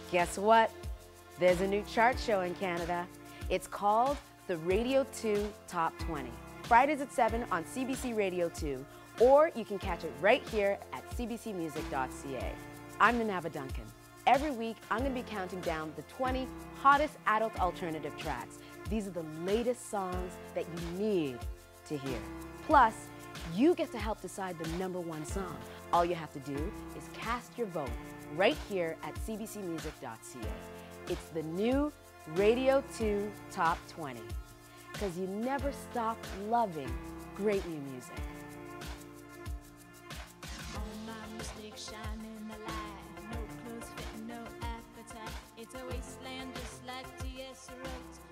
Guess what? There's a new chart show in Canada. It's called the Radio 2 Top 20. Fridays at 7 on CBC Radio 2, or you can catch it right here at cbcmusic.ca. I'm Nanava Duncan. Every week, I'm going to be counting down the 20 hottest adult alternative tracks. These are the latest songs that you need to hear. Plus, you get to help decide the #1 song. All you have to do is cast your vote right here at cbcmusic.ca. It's the new Radio 2 Top 20, because you never stop loving great new music. All my mistakes shine in the light. No clothes fitting, no appetite. It's a wasteland just like T.S. wrote.